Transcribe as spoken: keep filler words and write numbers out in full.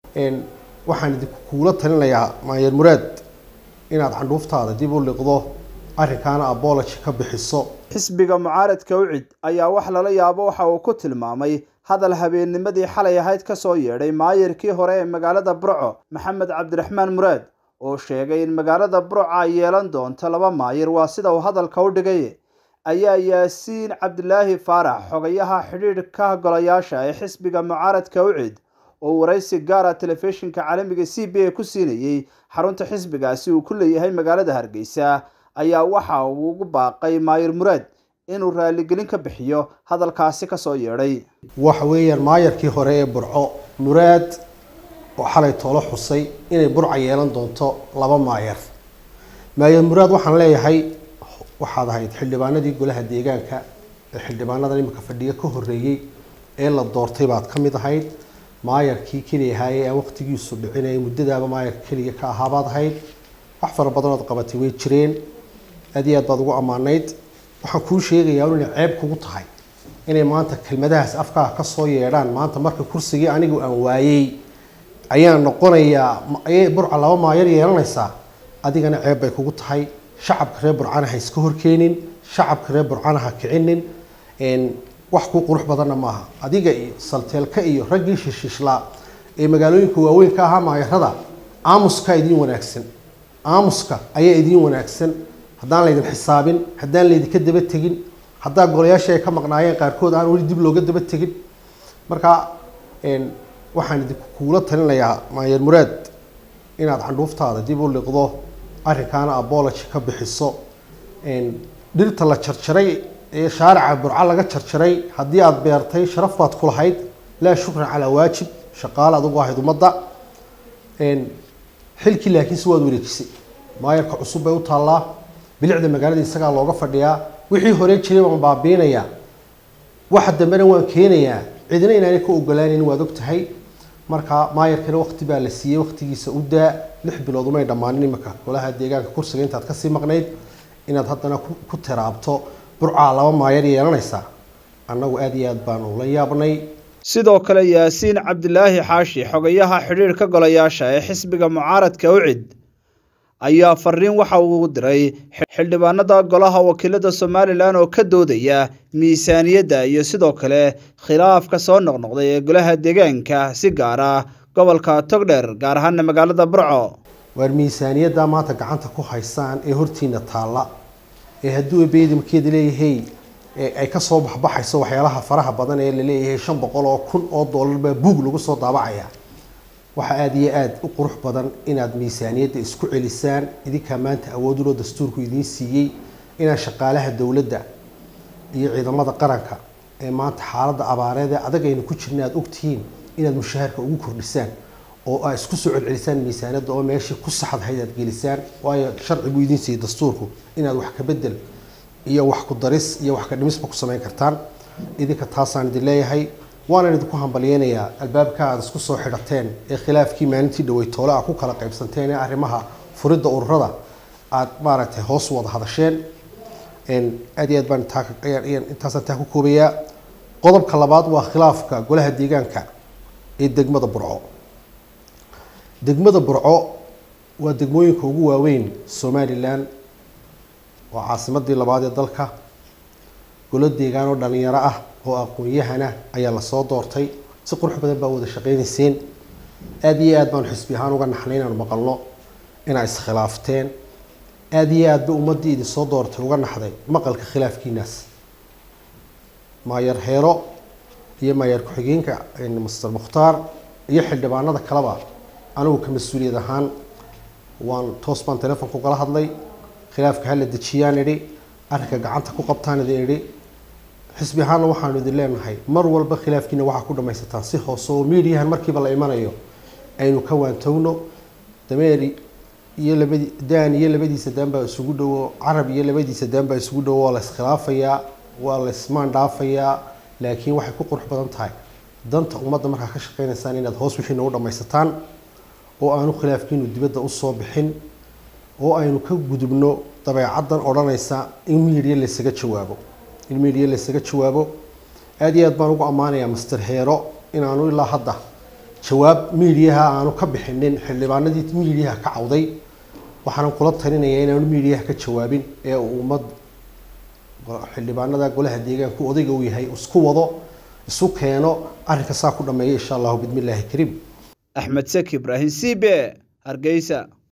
een waxaan idinku kuula talinayaa maayer muraad inaad candhuuftaada dib u liqdo arrinkaana apology ka bixiso. xisbiga mucaaradka ucid ayaa wax lala yaabo waxa uu ku tilmaamay hadal habeennimadii xalay ahayd ka soo yeedhay maayirkii hore ee magaalada Burco Maxamed Cabdiraxmaan Muraad oo sheegay in magaalada Burco ay yeelan doonto laba maayir waa sida uu hadalka u dhigay. ayaa Yaasiin Cabdilaahi Faarax xogayaha xidhiidhka golayaasha ee xisbiga mucaaradka ucid oo waraysi gaar ah telefishinka caalamiga C B A ku siinayay xarunta xisbigaasi uu ku leeyahay magaalada Hargeysa ayaa waxa uu ugu baaqay maayir Muraad inuu raali gelin ka bixiyo hadalkaasi ka soo yeedhay. waxa weeyaan maayirkii hore ee Burco Muraad oo xalay toolo xusay inay Burco yeelan doonto laba maayir. maayir Muraad waxaan leeyahay waxaad ahayd xildhibaanadii golaha deegaanka ee xildhibaanada imika fadhiga ka horeeyay ee la doortay baad ka mid ahayd. maayirkii kaliya ahaayay ee waqtigiisu dhicinay muddadaaba maayirka kaliya ka ahaabaad ahayd. wax fara badan oo qabatay way jireen aad iyo aad baad ugu amaanayd. waxaan kuu sheegayaa inay ceeb kugu tahay inay maanta kelmadahaas afkaaga ka soo yeedhaan maanta marka kursigii anigu aan waayay ayaan noqonayaa ayay Burco laba maayir yeelanaysaa adigana ceeb bay kugu tahay. shacabka reer Burcana ha iska horkeenin, shacabka reer Burcana ha kicinin, een wax ku qurux badanna maaha. adiga iyo salteelka iyo raggii shishishlaa ee magaalooyinka waaweyn ka ahaa maayirada aamuska idin wanaagsan aamuska ayaa idin wanaagsan haddaan la idin xisaabin haddaan la idin ka daba tagin haddaa golayaasha ay ka maqnaayeen qaarkood aan wali dib looga daba tagin. marka een waxaan idinku kuula talinayaa maayer Muraad inaad candhuuftaada dib u liqdo arrinkaana apology ka bixiso. een dhirta la jarjaray ee shaarica Burco laga jarjaray haddii aad beertay sharaf baad ku lahayd laa shukran calaa waajib shaqaale aad ugu ahayd ummadda. een xilkii laakiin si waad wareejisay maayirka cusub bay u taallaa bilicda magaalada isagaa looga fadhiyaa wixii hore jiray waan baabiinayaa waxa dambena waan keenayaa cidina inaanay ka ogolaanin waad og tahay. marka maayirkana waqti baa la siiyey waqtigiisa u daa lix bilood umay dhammaanin imika golaha deegaanka kursiga intaad ka sii maqnayd inaad haddana ku tiraabto Burco laba maayir yeelanaysaa annagu aad iyo aad baan ula yaabnay. sidoo kale Yaasiin Cabdilaahi Xaashi xogayaha xidhiidhka golayaasha ee xisbiga mucaaradka ucid ayaa fariin waxa uu diray xildhibaanada golaha wakiilada Soomaaliland oo ka doodaya miisaaniyadda iyo sidoo kale khilaafka soo noqnoqday ee golaha deegaanka si gaar ah gobolka Togdheer gaar ahaan magaalada Burco. war miisaaniyadda maanta gacanta ku haysaan ee hortiina taala ee hadduu beedimkeeda leeyahay ee ay ka soo baxbaxayso waxyaalaha faraha badan ee la leeyahay shan boqol oo kun oo dollar baa buug lagu soo daabacaya. waxa aad iyo aad u qurux badan inaad miisaaniyadda isku celisaan idinka maanta awood u loo dastuurku idin siiyay inaad shaqaalaha dawladda iyo ciidamada qaranka ee maanta xaaladda abaareed ee adag aynu ku jirnaa aad ogtihiin inaad mushaharka ugu kordhisaan oo ay isku soo celcelisaan miisaaniyadda oo meeshii ku saxdahayd aad gelisaan waayo sharcigu idin siiyay dastuurku inaad wax ka bedel iyo wax ku daris iyo wax ka dhimisba ku sameyn kartaan. idinka taasaan idin leeyahay waana idinku hambalyeynaya albaabka aad isku soo xidhateen ee khilaafkii maalintii dhaweytoole ah ku kala qaybsanteen ee arrimaha furidda ururada aad maaragtay hoos wada hadasheen. een aad iyo aad baan intaasaan taa ku koobayaa. qodobka labaad waa khilaafka golaha deegaanka ee degmada Burco. degmada Burco waa degmooyinka ugu waaweyn Soomaaliland waa caasimadii labaad ee dalka golo deegaan oo dhalinyaro ah oo aqoon-yahana ayaa la soo doortay si qurux badan baa wada shaqeynayeen. aad iyo aad baan xisbi ahaan uga naxnay inaan maqalno inay iskhilaafteen aad iyo aad ba ummadii idin soo doortay uga naxday maqalka khilaafkiinaas. maayir Heero iyo maayir ku-xigeenka Mister Mukhtaar iyo xildhibaanada kaleba anigu ka mas'uuliyad ahaan waan toos baan telefoonka kala hadlay khilaafka hal la dejiyaan idhi arrinka gacanta ku qabtaan idin idhi xisbi ahaan waxaanu idin leenahay mar walba khilaafkiina waxa ku dhamaysataan si hoose oo miidiyahan markiiba la imanayo aynu ka waantowno. dameeri iyo labadii daan iyo labadiisa daan baa isugu dhawo carab iyo labadiisa daan baa isugu dhawo la iskhilaafayaa waa la ismaan dhaafayaa laakiin waxay ku qurux badan tahay danta ummadda markaa ka shaqeynaysaan inaad hoos wixiina u dhamaysataan oo aanu khilaafkiinu dibadda u soo bixin oo aynu ka gudubno dabeecaddan odhanaysa in miidiya la isaga jawaabo in miidiya la isaga jawaabo. aad iyo aad baan ugu ammaanayaa Mister Heero inaanu ilaa hadda jawaab miidiyaha aanu ka bixinin xildhibaanadii miidiyaha ka cawday waxaan kula talinayaa inaanu miidiyaha ka jawaabin ee ummad xildhibaanada golaha deegaanka odayga uu yahay isku wado isu keeno arrinka saa ku dhameeyo insha Allah bidmillaahi kariim. Axmed Saki Ibrahim C B Hargeysa.